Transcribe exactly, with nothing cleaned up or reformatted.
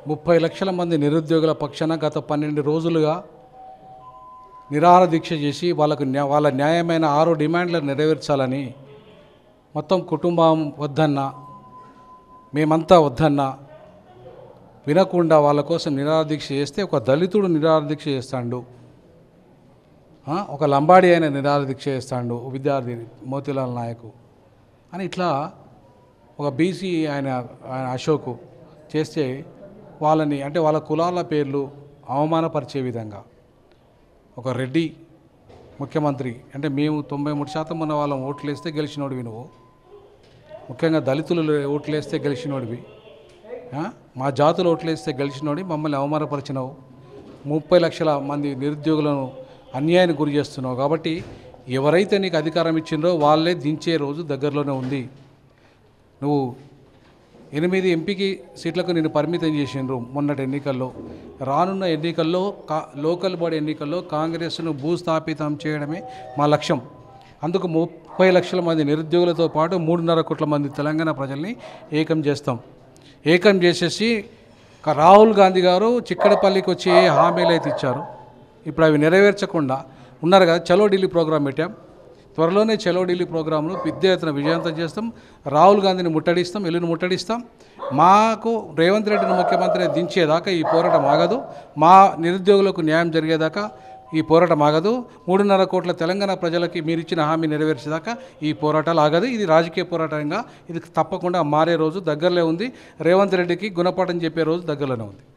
ముప్పై లక్షల మంది నిరుద్యోగుల పక్షాన గత పన్నెండు రోజులుగా నిరాహార దీక్ష చేసి వాళ్ళకు వాళ్ళ న్యాయమైన ఆరు డిమాండ్లను నెరవేర్చాలని మొత్తం కుటుంబం వద్దన్నా మేమంతా వద్దన్నా వినకుండా వాళ్ళ కోసం నిరాహార దీక్ష చేస్తే ఒక దళితుడు నిరాహార దీక్ష చేస్తాడు, ఒక లంబాడి అయిన నిరాహార దీక్ష చేస్తాడు విద్యార్థి మోతీలాల్ నాయకు అని ఇట్లా ఒక బీసీ ఆయన ఆయన అశోక్ చేస్తే వాళ్ళని అంటే వాళ్ళ కులాల పేర్లు అవమానపరిచే విధంగా ఒక రెడ్డి ముఖ్యమంత్రి అంటే మేము తొంభై మూడు శాతం ఉన్న వాళ్ళం ఓట్లు వేస్తే గెలిచినోడివి నువ్వు, ముఖ్యంగా దళితులు ఓట్లు వేస్తే గెలిచినోడివి, మా జాతులు ఓట్లు వేస్తే గెలిచినోడి మమ్మల్ని అవమానపరిచినావు, ముప్పై లక్షల మంది నిరుద్యోగులను అన్యాయానికి గురి చేస్తున్నావు. కాబట్టి ఎవరైతే నీకు అధికారం ఇచ్చిండ్రో వాళ్ళే దించే రోజు దగ్గరలోనే ఉంది. నువ్వు ఎనిమిది ఎంపీకి సీట్లకు నేను పరిమితం చేసిండ్రు మొన్నటి ఎన్నికల్లో. రానున్న ఎన్నికల్లో కా లోకల్ బాడీ ఎన్నికల్లో కాంగ్రెస్ను భూస్థాపితం చేయడమే మా లక్ష్యం. అందుకు ముప్పై లక్షల మంది నిరుద్యోగులతో పాటు మూడున్నర కోట్ల మంది తెలంగాణ ప్రజల్ని ఏకం చేస్తాం. ఏకం చేసేసి రాహుల్ గాంధీ గారు చిక్కడపల్లికి వచ్చి ఏ హామీలు అయితే ఇచ్చారు ఇప్పుడు అవి నెరవేర్చకుండా ఉన్నారు కదా. చలో ఢిల్లీ ప్రోగ్రాం పెట్టాం, త్వరలోనే చలో ఢిల్లీ ప్రోగ్రాంను పెద్ద ఎత్తున విజయవంతం చేస్తాం. రాహుల్ గాంధీని ముట్టడిస్తాం, ఎల్లుని ముట్టడిస్తాం. మాకు రేవంత్ రెడ్డిని ముఖ్యమంత్రి దించేదాకా ఈ పోరాటం ఆగదు. మా నిరుద్యోగులకు న్యాయం జరిగేదాకా ఈ పోరాటం ఆగదు. మూడున్నర కోట్ల తెలంగాణ ప్రజలకి మీరు ఇచ్చిన హామీ నెరవేర్చేదాకా ఈ పోరాటాలు ఆగదు. ఇది రాజకీయ పోరాటంగా ఇది తప్పకుండా మారే రోజు దగ్గరలో ఉంది. రేవంత్ రెడ్డికి గుణపాఠం చెప్పే రోజు దగ్గరలోనే ఉంది.